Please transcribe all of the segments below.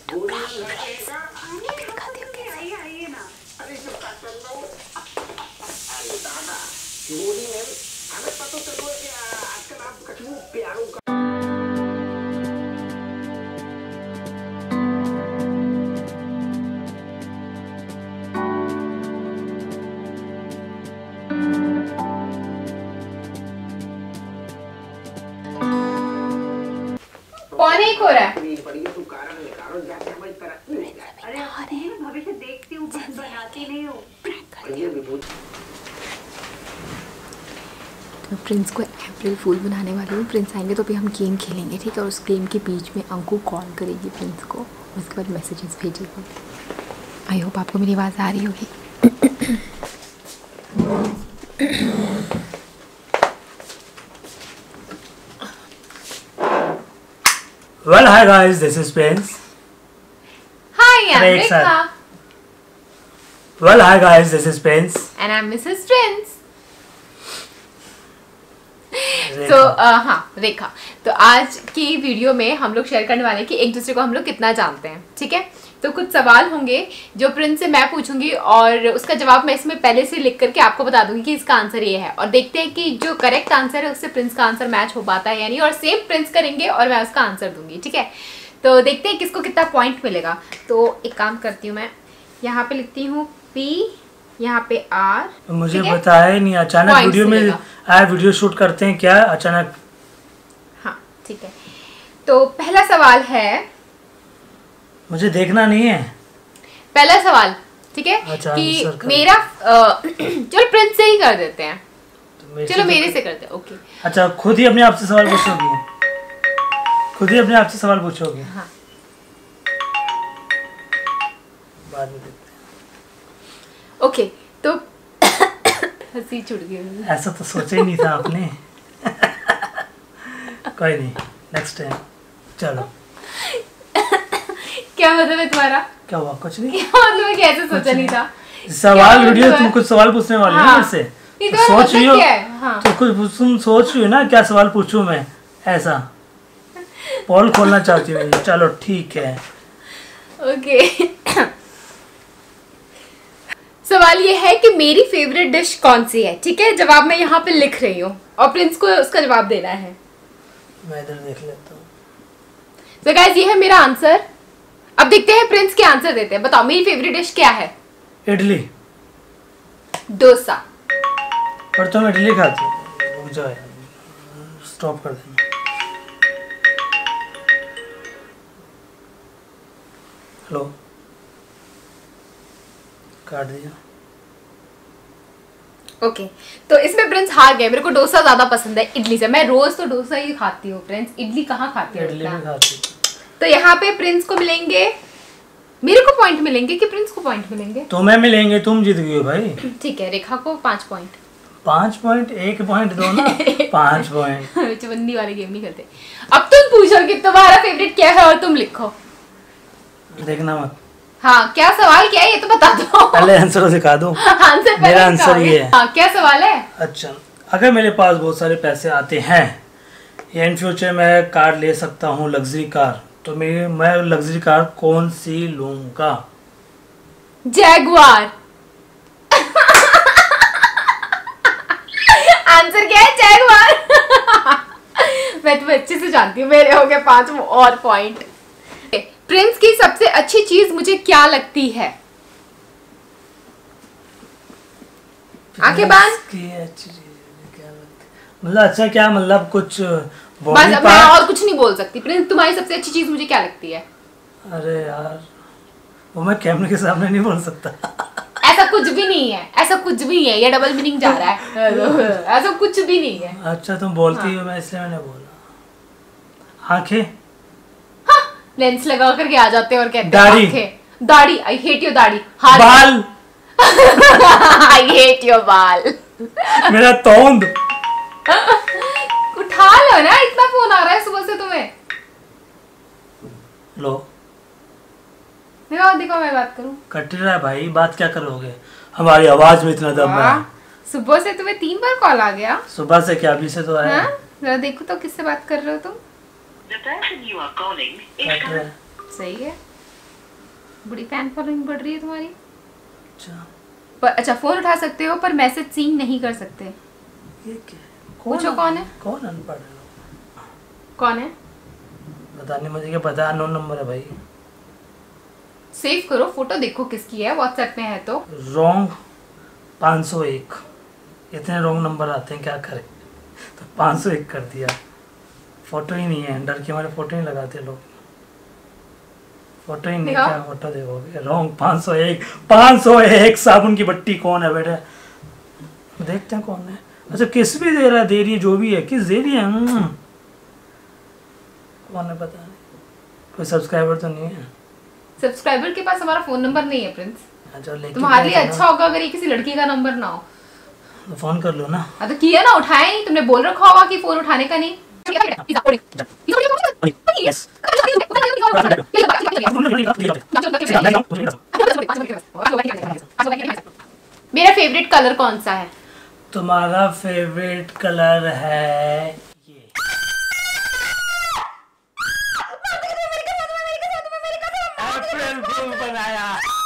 कौन एक हो रहा है? भविष्य देखती हूँ, बनाती नहीं हूँ। मैं प्रिंस को अप्रैल फूल बनाने वाली हूँ। प्रिंस आएंगे तो भी हम गेम खेलेंगे, ठीक है? और उस गेम के बीच में अंकु कॉल करेगी प्रिंस को, उसके बाद मैसेजेस भेजेगी। आई होप आपको मेरी आवाज़ आ रही होगी। Well, hi guys, this is Prince. Hi, I'm Rekha. Well, hi guys, this is Prince. And I'm Mrs. Prince. तो हाँ रेखा, तो आज की वीडियो में हम लोग शेयर करने वाले हैं कि एक दूसरे को हम लोग कितना जानते हैं, ठीक है? तो कुछ सवाल होंगे जो प्रिंस से मैं पूछूंगी और उसका जवाब मैं इसमें पहले से लिख करके आपको बता दूंगी कि इसका आंसर ये है, और देखते हैं कि जो करेक्ट आंसर है उससे प्रिंस का आंसर मैच हो पाता है या नहीं, और सेम प्रिंस करेंगे और मैं उसका आंसर दूंगी, ठीक है? तो देखते हैं किसको कितना पॉइंट मिलेगा। तो एक काम करती हूँ, मैं यहाँ पे लिखती हूँ P, यहाँ पे R। मुझे बताया ही नहीं, अचानक वीडियो में आया, वीडियो शूट करते हैं क्या अचानक? हाँ ठीक है, तो पहला सवाल है, मुझे देखना नहीं है पहला सवाल, ठीक है? अच्छा, कि मेरा चलो प्रिंस से ही कर देते हैं, तो चलो मेरे से करते हैं, ओके? अच्छा, खुद ही अपने आप से सवाल पूछोगी? खुद ही अपने आप से सवाल पूछोगी? हाँ। बाद में देखते हैं। ओके, तो हंसी छूट गई। ऐसा तो सोचा ही नहीं था आपने। कोई नहीं, नेक्स्ट टाइम। चलो, क्या मतलब है तुम्हारा? क्या हुआ? कुछ नहीं। क्या मतलब है, कैसे सोचा नहीं था? सवाल वीडियो तुम कुछ सवाल पूछने वाली हो मेरे से, तो सोच रही हो? हाँ। तो कुछ तुम सोच रही हो ना क्या सवाल पूछूं मैं, ऐसा पोल खोलना चाहती हूँ? चलो ठीक है, ओके। सवाल ये है कि मेरी फेवरेट डिश कौन सी है, ठीक है? जवाब मैं यहाँ पे लिख रही हूँ और प्रिंस को उसका जवाब देना है। मैं इधर देख लेता हूँ। तो गाइस ये है मेरा आंसर। अब देखते हैं प्रिंस के आंसर देते हैं। बताओ मेरी फेवरेट डिश क्या है? इडली। डोसा। पर तुम इडली खाती हो? रुक जाओ यार, स्टॉप कर देना। हेलो, काट दिया। ओके, तो इसमें प्रिंस हार गया। मेरे को डोसा ज्यादा पसंद है इडली से। मैं रोज तो डोसा ही खाती हूँ प्रिंस, इडली कहाँ खाती हूँ? इडली भी खाती हूँ। तो यहाँ पे प्रिंस को मिलेंगे, मेरे को पॉइंट मिलेंगे कि प्रिंस को पॉइंट मिलेंगे? तुम्हें मिलेंगे, तुम जीत गई हो भाई। ठीक है, रेखा को 5 पॉइंट। 5 पॉइंट? 1 पॉइंट दो ना। 5 पॉइंट। चवन्नी वाली गेम नहीं करते। अब तुम पूछो कि तुम्हारा फेवरेट क्या है और तुम लिखो। देखना मत। हाँ, क्या सवाल क्या है ये तो बता दो। पहले आंसर दिखा दो। आंसर मेरा आंसर ये है। हाँ, क्या सवाल है? अच्छा, अगर मेरे पास बहुत सारे पैसे आते हैं या इन फ्यूचर मैं कार ले सकता हूँ, लग्जरी कार, तो मैं लग्जरी कार कौन सी लूंगा? जैगुआर। आंसर क्या है? जैगुआर। मैं तुम्हें अच्छे से जानती हूँ। मेरे हो गए 5 और पॉइंट। प्रिंस की सबसे अच्छी चीज मुझे क्या लगती है? आंखें बांध। मतलब अच्छा क्या, मतलब कुछ बस अब मैं और कुछ नहीं बोल सकती। प्रिंस तुम्हारी सबसे अच्छी चीज मुझे क्या लगती है? अरे यार, वो मैं कैमरे के सामने नहीं बोल सकता। ऐसा कुछ भी नहीं है, ऐसा कुछ भी नहीं है, ये डबल मीनिंग जा रहा है। ऐसा कुछ भी नहीं है। अच्छा तुम बोलती हो, मैं इसलिए मैंने बोला। आंखें? हाँ, लेंस लगा करके आ जाते हैं और कहते हैं दाढ़ी। आंखें। दाढ़ी, आई हेट योर दाढ़ी। बाल। आई हेट योर बाल। मेरा तोंद। उठा लो ना, इतना फोन आ रहा है सुबह से तुम्हें। लो, देखो मैं बात करूं। कट रहा है भाई, बात क्या करोगे? हमारी आवाज में इतना दम है। सुबह से तुम्हें 3 बार कॉल आ गया। सुबह से क्या, अभी से तो आया। हाँ? जरा देखो तो किससे बात कर रहे हो तुम? कट रहा है। सही है। बड़ी फैन फॉलोइंग बढ़ रही है तुम्हारी। अच्छा पर अच्छा फोन उठा सकते हो पर मैसेज सीन नहीं कर सकते। ये क्या है? पूछो कौन है? कौन अनपढ़ है? कौन है? पता नहीं, मुझे क्या पता, अननोन नंबर है भाई। सेव करो, फोटो देखो किसकी है, व्हाट्सएप में है तो। रॉन्ग 501, इतने रॉन्ग नंबर आते हैं, क्या करें। तो 501 कर दिया, फोटो ही नहीं है, डर के हमारे फोटो ही लगाते लोग, फोटो ही नहीं, क्या फोटो देखोगे। रॉन्ग 501 साबुन की बट्टी कौन है बेटे, देखते हैं कौन है। अच्छा किस भी दे रहा है, दे रही है जो भी है, किस दे रही है, कौन है पता नहीं, कोई सब्सक्राइबर तो नहीं है। सब्सक्राइबर के पास हमारा फोन नंबर नहीं है प्रिंस। अच्छा लेकिन तुम्हारे लिए अच्छा होगा अगर ये किसी लड़की का नंबर ना हो तो फोन कर लो ना। हाँ तो किया ना, उठाया नहीं, तुमने बोल रखा होगा कि फोन उठाने का नहीं। मेरा फेवरेट कलर कौन सा है? तुम्हारा फेवरेट कलर है ये। अप्रैल फूल बनाया।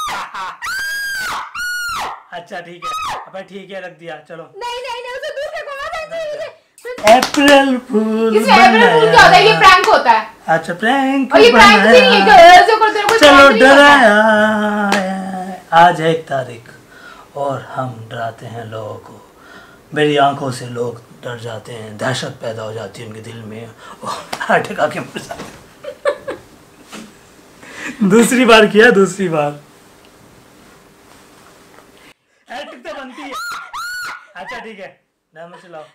अच्छा ठीक है, अब ठीक है, रख दिया, चलो। नहीं उसे दूर रखो, अप्रैल फूल इसमें अप्रैल फूल क्या होता है? ये प्रैंक होता है। अच्छा प्रैंक और ये प्रैंक भी नहीं है, ऐसे करते हैं, कोई चलो prank नहीं होता है। डराया, आज है 1 तारीख और हम डराते हैं लोगों को, मेरी आंखों से लोग डर जाते हैं, दहशत पैदा हो जाती है उनके दिल में और हार्ट अटैक आके मर जाते हैं। दूसरी बार किया, दूसरी बार हैट्रिक तो बनती है। अच्छा ठीक है, नाम चलाओ।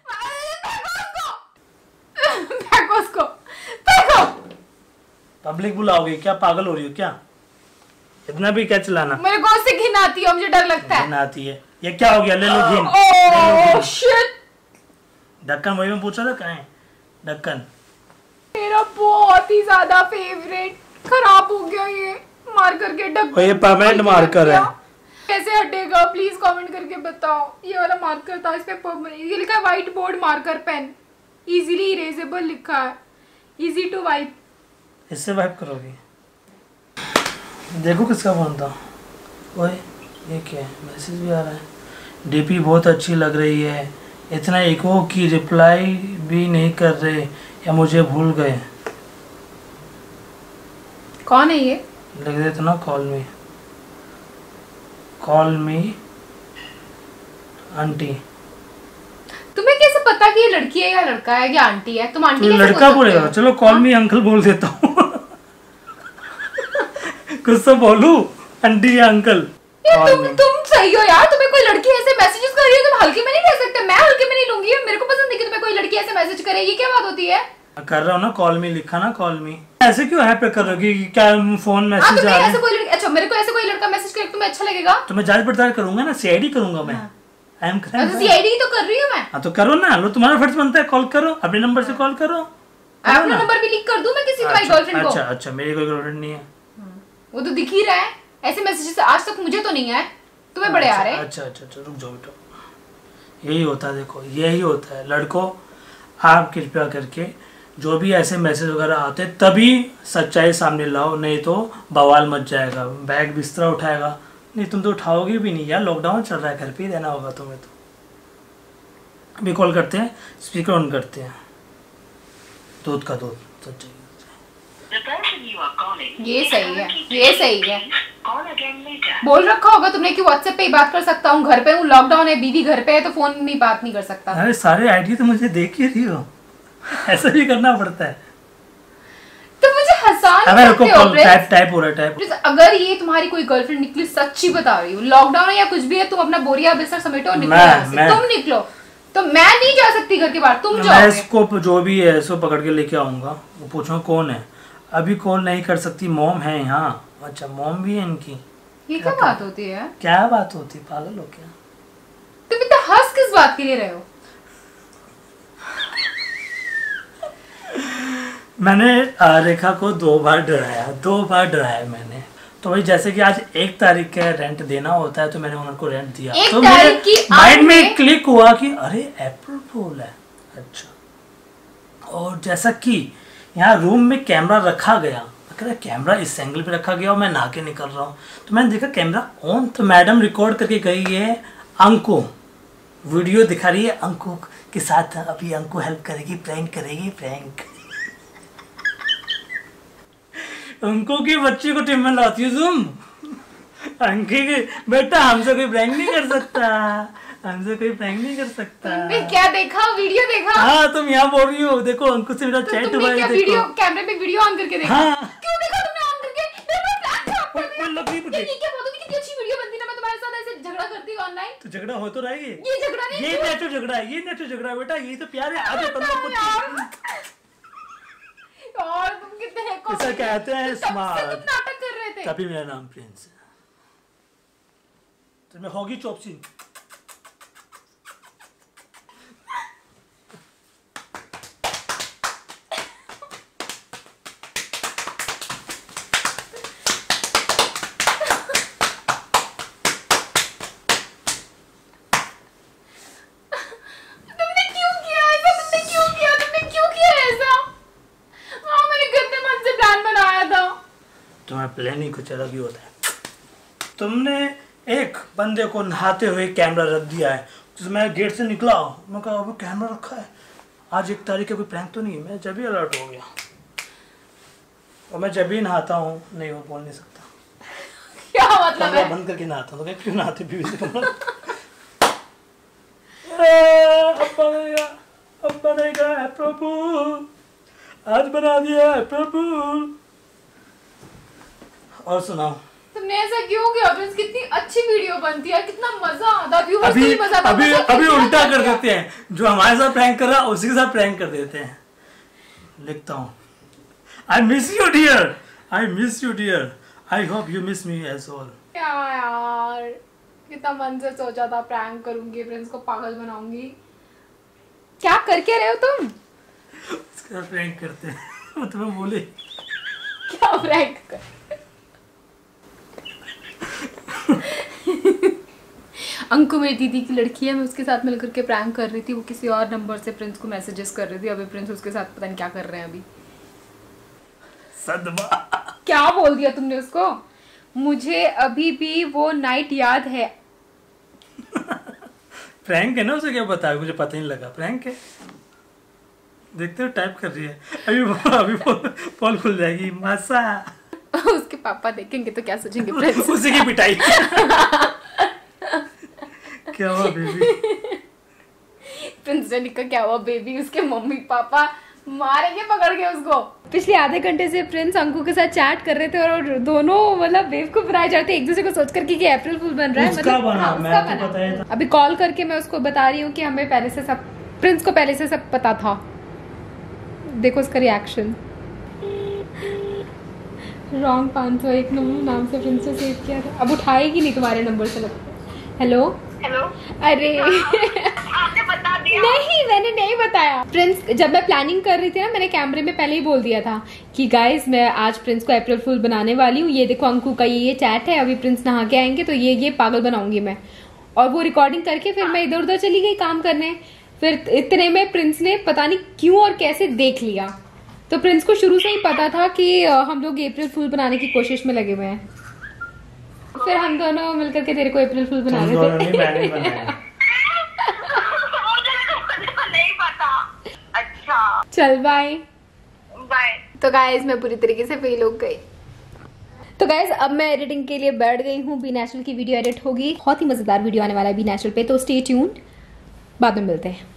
फेंको उसको, फेंको। पब्लिक बुलाओगे क्या, पागल हो रही हो क्या, इतना भी क्या चलाना। मेरे को उससे घिन आती है, मुझे डर लगता है। घिन आती है, ये क्या हो गया, ले लो घिन। ओह शिट, ढक्कन वही में पूछा था, कहाँ है ढक्कन। मेरा बहुत ही ज्यादा फेवरेट खराब हो गया, ये मार करके ढक्कन। ये परमानेंट मार्कर है, कैसे हटेगा प्लीज कमेंट करके बताओ। ये वाला मार्कर था, इस पे ये लिखा है white board marker pen, easily erasable लिखा है, इजी टू वाइप। इससे वाइप करोगे। देखो किसका फोन था। ओए ये क्या है, मैसेज भी आ रहा है। डीपी बहुत अच्छी लग रही है, इतना इको की रिप्लाई भी नहीं कर रहे या मुझे भूल गए। कौन है ये? लिख देते ना, कॉल मी आंटी। तुम्हें कैसे पता कि ये लड़की है या लड़का है या आंटी है? तुम आंटी तो कैसे लड़का बोल बोलेगा, सकते हो? चलो कॉल मी अंकल बोल देता हूँ। कुछ तो बोलूं, आंटी या अंकल। तुम सही हो यार, तुम्हें कोई लड़की ऐसे मैसेजेस कर रही है, तुम हल्के में नहीं ले सकते। मैं हल्के में नहीं लूंगी, मेरे को पसंद है कि तुम्हें कोई लड़की ऐसे मैसेज करे, ये क्या बात होती है? कर रहा हूँ ना, कॉल मी लिखा ना, कॉल मी। ऐसे क्यों है पे करोगी, क्या फोन हाँ, मैसेज आ रहा ऐसे कोई लड़की, अच्छा मेरे को ऐसे कोई लड़का मैसेज करे तुम्हें अच्छा लगेगा? तो मैं जांच पड़ताल करूंगा ना, सीआईडी करूंगा मैं। I am crime. सीआईडी तो कर रही हूँ मैं। हाँ तो करो ना, लो तुम्हारा फर्ज बनता है, कॉल करो, अपने नंबर से कॉल करो। अपना नंबर भी लीक कर दूं मैं किसी तुम्हारी गर्लफ्रेंड को? अच्छा मेरी कोई गर्लफ्रेंड नहीं है। वो तो दिख ही रहा है, ऐसे मैसेजेस आज तक मुझे तो नहीं आए, तुम्हें बड़े आ रहे हैं। अच्छा रुक जाओ बेटा, यही होता है, देखो यही होता है लड़कों। आप कृपया करके जो भी ऐसे मैसेज वगैरह आते हैं तभी सच्चाई सामने लाओ, नहीं तो बवाल मच जाएगा, बैग बिस्तरा उठाएगा। नहीं तुम तो उठाओगे भी नहीं यार, लॉकडाउन चल रहा है, घर पे ही रहना होगा तुम्हें। तो अभी कॉल करते हैं, स्पीकर ऑन करते हैं। दूध का दूध सच्चाई। ये सही है, ये सही है। बोल रखा होगा तुमने कि व्हाट्सएप पे ही बात कर सकता हूँ, घर पे हूँ, लॉकडाउन है, बीवी घर पे है तो फोन नहीं बात नहीं कर सकता। अरे सारे आईडी तो मुझे देख ही रही हो, ऐसा भी करना पड़ता है। तो मुझे हंसा नहीं सकते हो प्रिंस? टाइप हो रहा है। अगर ये तुम्हारी कोई गर्लफ्रेंड निकली, सच्ची बता रही हूँ, लॉकडाउन है या कुछ भी है, तुम अपना बोरिया बिस्तर समेटो और निकलो यहाँ से। तुम निकलो तो मैं नहीं जा सकती घर के बाहर, तुम जाओगे। मैं इसको जो भी है इसको पकड़ के लेके आऊंगा, वो पूछूंगा कौन है। अभी कॉल नहीं कर सकती, मॉम है यहाँ। अच्छा मॉम भी है इनकी। ये क्या बात होती है? क्या बात होती, पागल हो क्या? तुम इतना हंस किस बात के लिए रहे हो? मैंने रेखा को 2 बार डराया मैंने। तो वही जैसे कि आज 1 तारीख का रेंट देना होता है, तो मैंने उनको रेंट दिया, तो मेरे माइंड में क्लिक हुआ कि अरे अप्रैल फूल है। अच्छा, और जैसा कि यहाँ रूम में कैमरा रखा गया, कह रहा कैमरा इस एंगल पे रखा गया और मैं नहा के निकल रहा हूँ। तो मैंने देखा कैमरा ऑन, तो मैडम रिकॉर्ड करके गई है अंकु, वीडियो दिखा रही है अंकु के साथ, अभी अंकु हेल्प करेगी, प्रैंक करेगी, प्रैंक। अंकु की बच्ची को टीम में लाती हो तुम? अंकी की बेटा हमसे कोई प्रैंक नहीं कर सकता, हमसे कोई प्रैंक नहीं कर सकता। तुमने क्या देखा, वीडियो देखा? हाँ तुम यहाँ बोल रही हो, देखो अंकु से मेरा चैट हुआ है, वीडियो कैमरे पे वीडियो ऑन करके देखा? हाँ। क्यों देखा तुमने ऑन करके? ये क्या बोलती कितनी अच्छी वीडियो बनती ना, मैं तुम्हारे साथ ऐसे झगड़ा करती हूँ ऑनलाइन। तो झगड़ा हो तो रहा है, ये झगड़ा नहीं, ये नेचर झगड़ा है, ये नेचर झगड़ा है बेटा, ये तो प्यार है। आधे और तुम कितने ऐसा कहते हैं स्मार्ट। तुम नाटक कर रहे थे। तभी मेरा नाम प्रिंस है। तो मैं होगी चॉपसी। तुम्हारा प्लानिंग कुछ अलग ही होता है। तुमने एक बंदे को नहाते हुए कैमरा रख दिया है, तो मैं गेट से निकला, मैं कहा अब कैमरा रखा है, आज 1 तारीख का कोई प्रैंक तो नहीं है। मैं जब ही अलर्ट हो गया, और मैं जब भी नहाता हूँ, नहीं वो बोल नहीं सकता क्या मतलब है? बंद करके नहाता हूँ, तो क्यों नहाते भी अब बनेगा प्रभु, आज बना दिया है प्रभु। और सुनाओ, तुमने ऐसा क्यों किया? प्रिंस कितनी अच्छी वीडियो बनती है, कितना मजा आता है, व्यूअर्स को अभी भी मजा आता है। अभी उल्टा कर देते हैं, जो हमारे साथ प्रैंक कर रहा है उसी के साथ प्रैंक कर देते हैं। लिखता हूँ, I miss you dear, I miss you dear, I hope you miss me as all. क्या यार, कितना मन से सोचा था प्रैंक करूंगी, प्रिंस को पागल बनाऊंगी। क्या करके रहे हो तुम? उसका प्रैंक करते हैं। वो तुम्हें बोले क्या प्रैंक कर? अंकु मेरी दीदी की लड़की है, मैं उसके साथ मिलकर के प्रैंक कर रही थी। वो किसी और नंबर से प्रिंस को मैसेजेस कर रही थी। अभी प्रिंस उसके साथ पता नहीं क्या कर रहे हैं। अभी सदमा। क्या बोल दिया तुमने उसको? मुझे अभी भी वो नाइट याद है। प्रैंक है ना, उसे क्या पता है? मुझे पता ही नहीं लगा प्रैंक है। देखते हो टाइप कर रही है, अभी पोल खुल जाएगी। मसा उसके पापा देखेंगे तो क्या सोचेंगे? प्रिंस उसी की पिटाई। क्या हुआ बेबी? प्रिंस जनिका क्या हुआ बेबी? उसके मम्मी पापा मारेंगे पकड़ के उसको। पिछले आधे घंटे से प्रिंस अंकु के साथ चैट कर रहे थे और दोनों मतलब बेवकूफ बनाए जाते एक दूसरे को सोच करके कि अप्रैल फूल बन रहा है। मतलब बना, मैं तो बताया था। अभी कॉल करके मैं उसको बता रही हूँ कि हमें पहले से सब, प्रिंस को पहले से सब पता था। देखो उसका रिएक्शन। रॉन्ग 501 नंबर नाम से प्रिंस से सेव किया था। अब उठाएगी नहीं तुम्हारे नंबर से लगता है। Hello hello. अरे आपने बता दिया? नहीं, मैंने नहीं बताया। प्रिंस, जब मैं प्लानिंग कर रही थी ना, मैंने कैमरे में पहले ही बोल दिया था कि गाइस मैं आज प्रिंस को अप्रैल फूल बनाने वाली हूँ। ये देखो अंकु का ये चैट है, अभी प्रिंस नहा के आएंगे तो ये पागल बनाऊंगी मैं। और वो रिकॉर्डिंग करके फिर मैं इधर उधर चली गई काम करने। फिर इतने में प्रिंस ने पता नहीं क्यों और कैसे देख लिया। तो प्रिंस को शुरू से ही पता था कि हम लोग अप्रैल फूल बनाने की कोशिश में लगे हुए हैं। फिर हम दोनों मिलकर के तेरे को अप्रैल फूल बना रहे थे। नहीं पता। अच्छा चल बाय बाय। तो गाइस मैं पूरी तरीके से फेल हो गई। तो गाइस अब मैं एडिटिंग के लिए बैठ गई हूँ। बी नेचुरल की वीडियो एडिट होगी, बहुत ही मजेदार वीडियो आने वाला है बी नेचुरल पे, तो स्टे ट्यून्ड। बाद में मिलते हैं।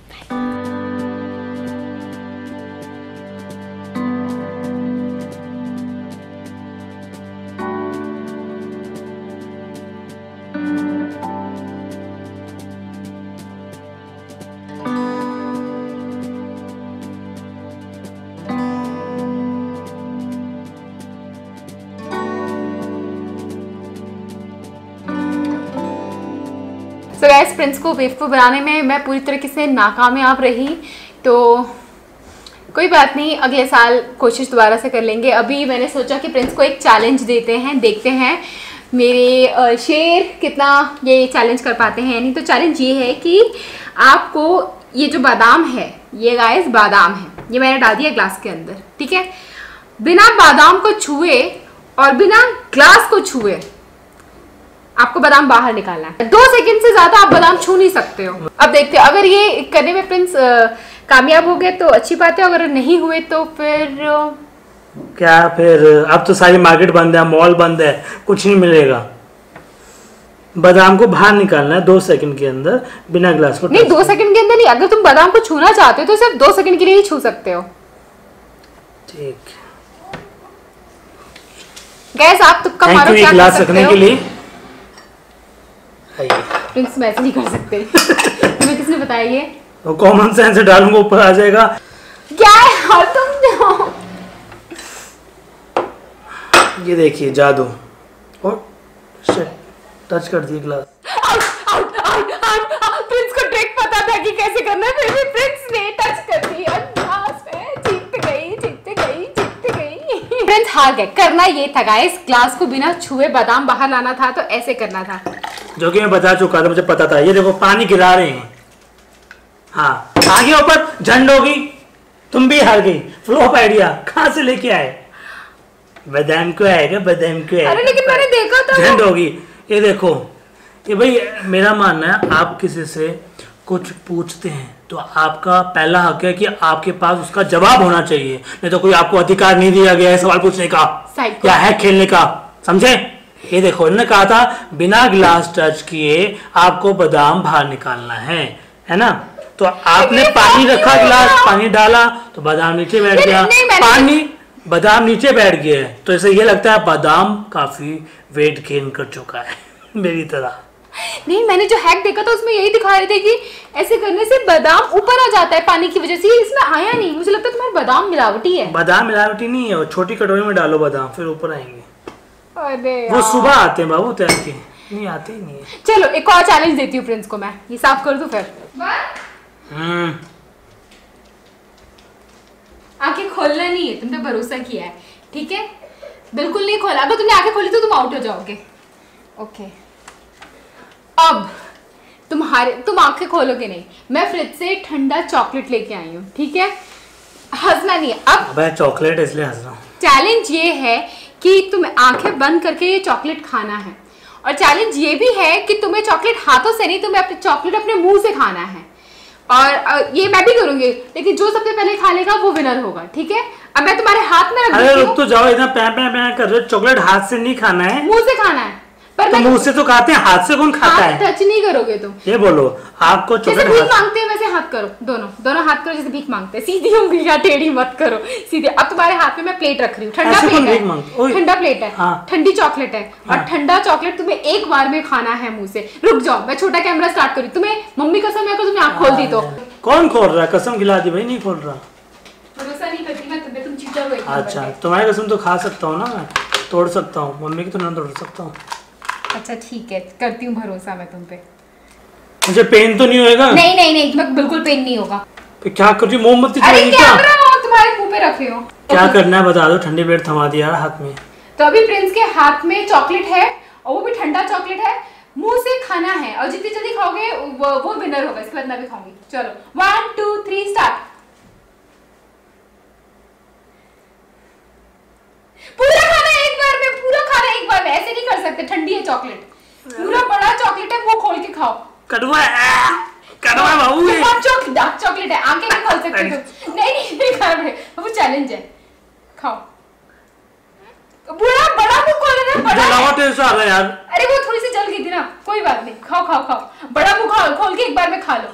तो गाइस प्रिंस को बेवकूफ़ बनाने में मैं पूरी तरीके से नाकामयाब रही। तो कोई बात नहीं, अगले साल कोशिश दोबारा से कर लेंगे। अभी मैंने सोचा कि प्रिंस को एक चैलेंज देते हैं, देखते हैं मेरे शेर कितना ये चैलेंज कर पाते हैं। नहीं तो चैलेंज ये है कि आपको ये जो बादाम है, ये गाइस बादाम है, ये मैंने डाल दिया ग्लास के अंदर, ठीक है। बिना बादाम को छुए और बिना ग्लास को छुए आपको बादाम बाहर निकालना है। 2 सेकंड से ज्यादा आप बादाम छू नहीं सकते हो। अब देखते हैं अगर ये करने में प्रिंस कामयाब हो गए तो अच्छी बात है, अगर नहीं हुए तो फिर क्या फिर? अब तो सारी मार्केट बंद है, मॉल बंद है, कुछ नहीं मिलेगा। बादाम को बाहर निकालना है 2 सेकंड के अंदर बिना ग्लास को। नहीं 2 सेकंड के अंदर नहीं, अगर तुम बादाम को छूना चाहते हो तो सिर्फ 2 सेकंड के लिए ही छू सकते हो। ठीक। गैस आप तुक्का मारो क्या कर ग्लास सकते रखने हो? के लिए प्रिंस में ऐसे नहीं कर सकते। तुम्हें किसने बताया ये? वो कॉमन सेंस डालूंगा ऊपर आ जाएगा। क्या है यार तुम? ये देखिए जादू। और टच कर दिए ग्लास। प्रिंस को ट्रिक पता था कि कैसे करना है, फिर भी प्रिंस ने टच कर दिया ग्लास में। जीत गई। प्रिंस हार गए। करना ये था गाइस, ग्लास को बिना छुए बादाम बाहर लाना था, तो ऐसे करना था, जो कि मैं बता चुका था, मुझे पता था। ये देखो पानी गिरा रहे हैं। हाँ आगे ऊपर झंड होगी। तुम भी हार गई। फ्लॉप आइडिया कहाँ से लेके आए? बादाम को आएगा, बादाम को आएगा। अरे लेकिन मैंने देखा था झंड होगी। ये देखो, ये भाई मेरा मानना है, आप किसी से कुछ पूछते हैं तो आपका पहला हक है कि आपके पास उसका जवाब होना चाहिए, नहीं तो कोई आपको अधिकार नहीं दिया गया है सवाल पूछने का या है खेलने का, समझे? ये देखो इन्होंने कहा था बिना ग्लास टच किए आपको बादाम बाहर निकालना है ना? तो आपने पानी रखा, गिलास पानी डाला तो बादाम नीचे बैठ गया। पानी बादाम नीचे बैठ गया है, तो ऐसे ये लगता है बादाम काफी वेट गेन कर चुका है मेरी तरह। नहीं, मैंने जो हैक देखा था उसमें यही दिखा रहे थे कि ऐसे करने से बादाम ऊपर आ जाता है पानी की वजह से। इसमें आया नहीं, मुझे लगता है तुम्हारा बादाम मिलावटी है। बादाम मिलावटी नहीं है, छोटी कटोरी में डालो बादाम, फिर ऊपर आएंगे। अरे वो सुबह आते हैं बाबू, तैर के नहीं आते ही नहीं है। चलो एक और चैलेंज देती हूँ प्रिंस को मैं, ये साफ कर दूं फिर। आंखें खोलना नहीं है, तुम पे भरोसा किया है, ठीक है? बिल्कुल नहीं खोला। अगर तुमने आंखें खोली तो तुम आउट हो जाओगे। ओके, अब तुम आंखें खोलोगे नहीं। मैं फ्रिज से ठंडा चॉकलेट लेके आई हूँ, ठीक है? हंसना नहीं है। अब चॉकलेट इसलिए हंस रहा हूँ। चैलेंज ये है कि तुम्हें आंखें बंद करके ये चॉकलेट खाना है, और चैलेंज ये भी है कि तुम्हें चॉकलेट हाथों से नहीं, तुम्हें अपने चॉकलेट अपने मुंह से खाना है। और ये मैं भी करूंगी, लेकिन जो सबसे पहले खा लेगा वो विनर होगा, ठीक है? अब मैं तुम्हारे हाथ में रख देती हूं। अरे रुक तो जाओ, इतना पैं पैं पैं कर रहे हो। चॉकलेट हाथ से नहीं खाना है, मुंह से खाना है। पर तो मुंह से तो खाते हैं, हाथ से कौन खाता है? टच नहीं करोगे तुम। ये बोलो आपको जैसे भीख मांगते हैं वैसे हाथ करो, दोनों हाथ करो जैसे भीख मांगते हैं। सीधी उंगलियां टेढ़ी मत करो, सीधे। अब तुम्हारे हाथ में मैं प्लेट रख रही हूँ, ठंडा प्लेट है, ठंडा प्लेट है, ठंडी चॉकलेट है, और ठंडा चॉकलेट तुम्हें एक बार में खाना है मुंह से। रुक जाओ, मैं छोटा कैमरा स्टार्ट करूँ। तुम्हें मम्मी कसम है, तुमने आँख खोल दी तो। कौन खोल रहा है? कसम खिला दी भाई, नहीं खोल रहा। भरोसा नहीं करती मैं तुम्हें, तुम चीटर हो। अच्छा, तुम्हारी कसम तो खा सकता हूँ ना मैं, तोड़ सकता हूँ, मम्मी की तो ना तोड़ सकता हूँ। अच्छा ठीक है, करती हूँ भरोसा मैं तुम पे। मुझे पेन तो नहीं होएगा? नहीं नहीं नहीं, तुम्हें बिल्कुल पेन नहीं होगा। फिर क्या कर रही? मोमबत्ती जलाएगी क्या? तुम्हारे मुंह पे रखे हो। क्या करना है बता दो। ठंडी प्लेट थमा दिया हाथ में। तो अभी प्रिंस के हाथ में चॉकलेट है, और वो भी ठंडा चॉकलेट है। मुंह से खाना है, और जितनी जल्दी खाओगे वो विनर होगा। इसके बाद मैं भी खाऊंगी। चलो 1 2 3 स्टार्ट। पूरा खाना एक बार में, पूरा खाना एक बार में। ऐसे नहीं कर सकते, ठंडी है चॉकलेट, पूरा बड़ा चॉकलेट है, वो खोल के खाओ। कड़वा है, कड़वा है बाबू। ये डार्क चॉकलेट है, आंखें नहीं खोल सकते तुम। नहीं खाना पड़ेगा, वो चैलेंज है। खाओ। बड़ा मुंह खोल रहे, बड़ा टेस्ट आ रहा है यार। अरे वो थोड़ी सी जल गई थी ना, कोई बात नहीं। खाओ खाओ खाओ, बड़ा मुंह खोल के एक बार में खा लो।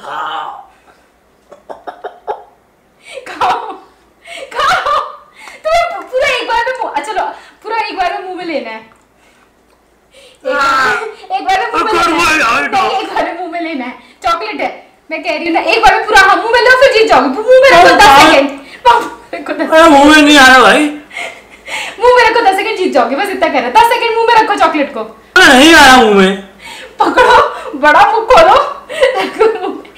खाओ खाओ, तो पूरा एक बार में। चलो पूरा एक बार में मुंह में लेना है। एक बार में मुंह में लेना है। नहीं, एक बार में मुंह में लेना है। चॉकलेट है, मैं कह रही हूँ ना, एक बार में पूरा मुंह में लो, फिर जीत जाओगे। मुंह में रखो 10 सेकंड। मुंह में नहीं आ रहा भाई। मुंह में रखो 10 सेकंड, जीत जाओगे। बस इतना कह रहा। 10 सेकंड मुंह में रखो चॉकलेट को। नहीं आ रहा मुंह में। पकड़ो, बड़ा मुंह खोलो, रखो मुंह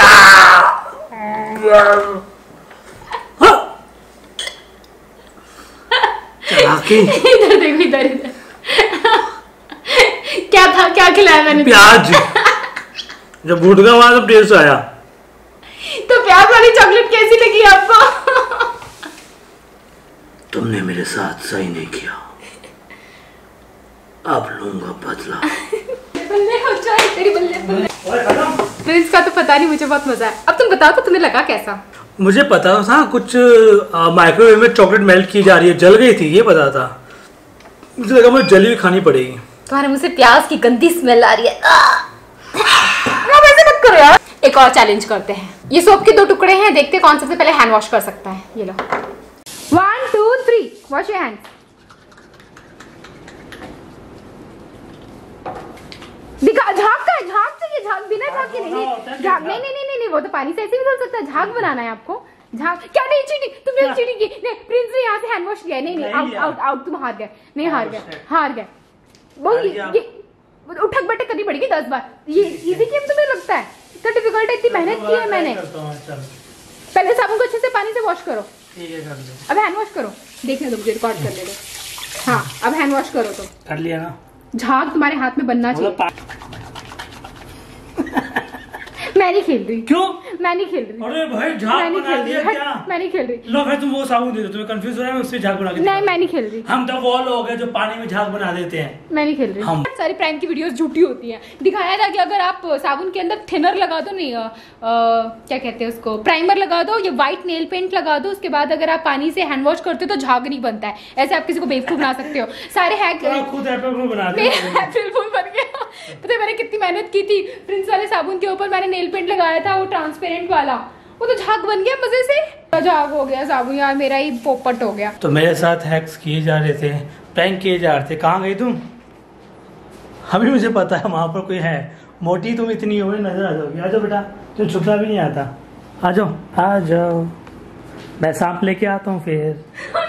इधर देखो, इधर क्या था, क्या खिलाया मैंने? प्याज। जब भूट गया वहां तो टेस्ट आया। तो प्याज वाली चॉकलेट कैसी लगी आपको? तुमने मेरे साथ सही नहीं किया, अब लूंगा बदला। बल्ले हो जाए तेरी बल्ले बल्ले। प्रिंस का तो पता नहीं, मुझे बहुत मजा है। अब तुम बताओ तो तुम्हें लगा कैसा? मुझे पता था कुछ माइक्रोवेव में चॉकलेट मेल्ट की जा रही है, जल गई थी ये पता था। मुझे लगा मुझे जली हुई खानी पड़ेगी। तुम्हारे मुंह से प्याज की गंदी स्मेल आ रही है। ऐसे मत करो यार। एक और चैलेंज करते हैं। ये सोप के 2 टुकड़े हैं, देखते हैं कौन सबसे पहले हैंड वॉश कर सकता है। ये लो 1 2 3 वॉश योर हैंड्स। दिखा, झाग का झाग चाहिए, झाग बिना झाग के नहीं। झाग नहीं नहीं नहीं नहीं, वो तो पानी से ऐसे भी धुल सकता है। झाग बनाना है आपको। झाग क्या? नहीं चीटिंग, तुमने चीटिंग की। नहीं, प्रिंस ने यहाँ से हैंड वॉश किया। नहीं नहीं, आउट आउट आउट, तुम हार गए। नहीं हार गए, हार गए। वो ये उठक बैठक करनी पड़ेगी 10 बार। ये इजी गेम तुम्हें लगता है? इतना डिफिकल्ट है? इतनी मेहनत की है मैंने। पहले साबुन को अच्छे से पानी से वॉश करो। ठीक है, कर लो। अब हैंड वॉश करो। देखने दो मुझे, रिकॉर्ड कर ले दो। हाँ, अब हैंड वॉश करो। तो कर लिया ना? झाग तुम्हारे हाथ में बनना चाहिए। मैं नहीं खेल रही। क्यों? मैं नहीं खेल रही। अरे भाई झाग बना दिया क्या? मैं नहीं खेल रही। लो भाई तुम वो साबुन दे दो, तुम्हें कंफ्यूज हो रहा है, उससे झाग बना के। नहीं मैं नहीं खेल रही। हम तो वो लोग हैं जो पानी में झाग बना देते हैं। मैं नहीं खेल रही। हम सारी प्रैंक की वीडियोस झूठी होती हैं। दिखाया था कि अगर आप साबुन के अंदर थिनर लगा दो, नहीं क्या कहते हैं उसको, प्राइमर लगा दो, ये व्हाइट नेल पेंट लगा दो, उसके बाद अगर आप पानी से हैंड वॉश करते हो तो झाग नहीं बनता है। ऐसे आप किसी को बेवकूफ बना सकते हो। सारे हैक खुद अप्रैल फूल बना दिया। अप्रैल फूल बन गया। पता है मैंने कितनी मेहनत की थी? प्रिंस वाले साबुन के ऊपर मैंने नेल पेंट लगाया था, वो ट्रांसपेरेंट वाला, वो तो झाग बन गया मजे से। झाग हो गया साबुन यार, मेरा ही पोपट हो गया। तो मेरे साथ हैक्स किए जा रहे थे, प्रैंक किए जा रहे थे। कहाँ गई तुम? अभी मुझे पता है वहां पर कोई है। मोटी तुम इतनी हो नजर आ जाओगी। आ जाओ बेटा, तो छुपना भी नहीं आता। आ जाओ आ जाओ, मैं सांप लेके आता हूँ फिर।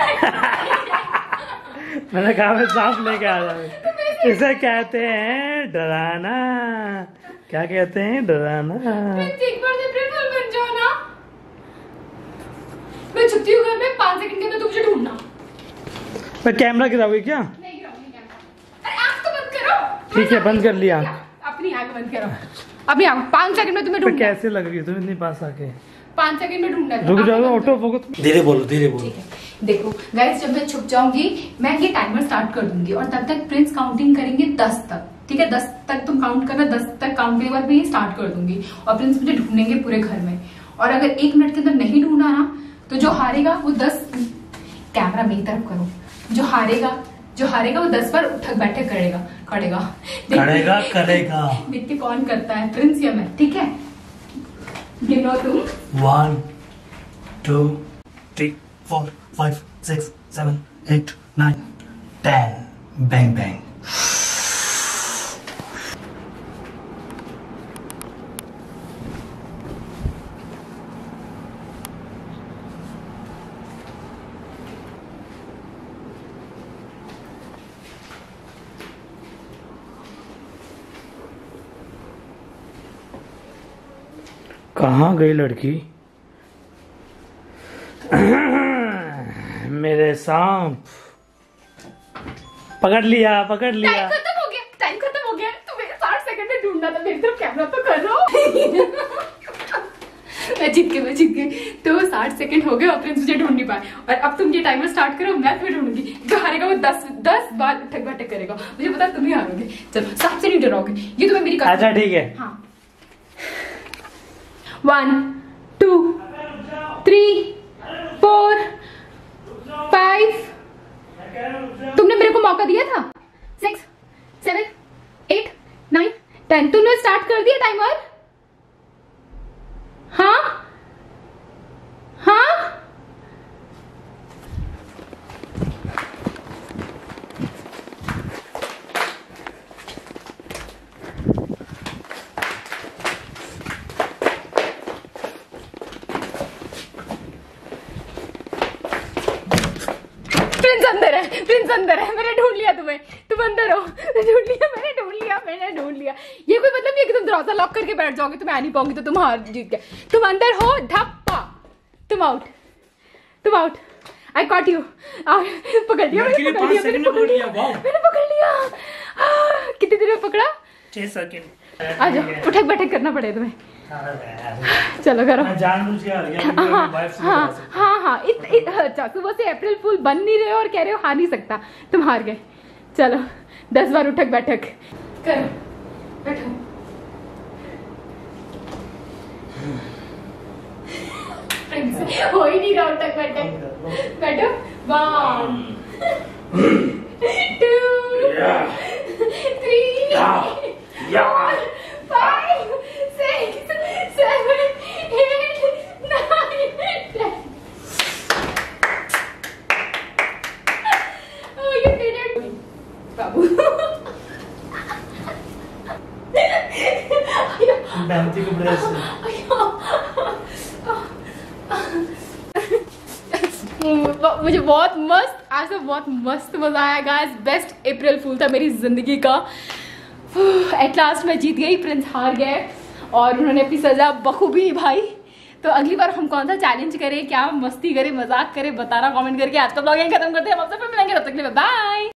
मैंने कहा मैं सांप लेके आ जाऊँ। इसे कहते हैं डराना। क्या कहते हैं? डराना। एक बार बन जाओ ना, मैं छुपती हूँ घर में, 5 सेकंड के अंदर तुम मुझे ढूंढना। मैं कैमरा गिराओगी क्या? नहीं गिराऊंगी कैमरा। अरे आँख तो बंद करो। ठीक है, बंद कर लिया। अपनी आँख बंद करो। अभी आँख 5 सेकंड में तुम्हें ढूंढना। कैसे लग रही है तुम इतनी पास आके? 5 सेकंड में ढूंढना। रुक जाओ, ऑटो फोकस। धीरे बोलो, धीरे बोलो। देखो गाइस, जब मैं छुप जाऊंगी मैं ये टाइमर स्टार्ट कर दूंगी और तब तक प्रिंस काउंटिंग करेंगे 10 तक। ठीक है, 10 तक तुम काउंट करना। 10 तक काउंट के बाद मैं ये स्टार्ट कर दूंगी और प्रिंस मुझे ढूंढेंगे पूरे घर में। और अगर 1 मिनट के अंदर नहीं ढूंढा ना तो जो हारेगा वो 10, कैमरा मेरी तरफ करो, जो हारेगा वो 10 बार उठक बैठक करेगा। देखते कौन करता है, प्रिंस या मैं। ठीक है, गिनो तुम। 1 2 3 4 5 6 7 8 9 10। Bang bang. कहाँ गई लड़की? मेरे सांप। पकड़ लिया। टाइम खत्म हो गया। तुम्हें 60 सेकंड में ढूंढना था। मेरी तरफ कैमरा तो कर लो। मैं जीत गई। तो 60 सेकंड हो गए और प्रिंस मुझे ढूंढ नहीं पाए। और अब तुम ये टाइमर स्टार्ट करो, मैं तुम्हें ढूंढूंगी। जो हारेगा वो 10 बार उठक बैठक करेगा। मुझे पता तुम ही हारोगे। चलो, सबसे नहीं डरोगे, ये तुम्हें मेरी। अच्छा ठीक है। हाँ, 1 2 3 4 5। तुमने मेरे को मौका दिया था। 6 7 8 9 10। तुमने स्टार्ट कर दिया टाइमर। हाँ। प्रिंस अंदर है। मैंने ढूंढ लिया तुम्हें। तुम अंदर हो। मैंने ढूंढ लिया। ये कोई मतलब नहीं है कि तुम दरवाजा लॉक करके बैठ जाओगे तो मैं आ नहीं पाऊंगी तो तुम हार जीत गए। तुम अंदर हो। धप्पा। तुम आउट। I cot you. पकड़ लिया। मैंने पकड़ लिया। कितनी देर में पकड़ा? 6 सेकंड। आ जाओ, उठक बैठक करना पड़ेगा तुम्हें। चलो करो। जानबूझ के हार गया। हाँ अच्छा, सुबह से अप्रैल फूल बन नहीं रहे हो और कह रहे हो हार नहीं सकता, तुम हार गए। चलो 10 बार उठक बैठक करो, बैठो। हो ही नहीं रहा उठक बैठक, बैठो। 1 2 3 4 5 6 7 8 9 10। Oh, you did it, बाबू। डांटी को ब्रेस। मुझे बहुत मस्त, आज तो बहुत मस्त मजा आया गाइस। बेस्ट अप्रैल फूल था मेरी जिंदगी का। एट लास्ट मैं जीत गई, प्रिंस हार गए और उन्होंने अपनी सजा बखूबी निभाई। तो अगली बार हम कौन सा चैलेंज करें, क्या मस्ती करें, मजाक करें, बताना कमेंट करके। आज का ब्लॉग यहीं खत्म करते हैं, हम आपसे फिर मिलेंगे, तब तक के लिए बाय।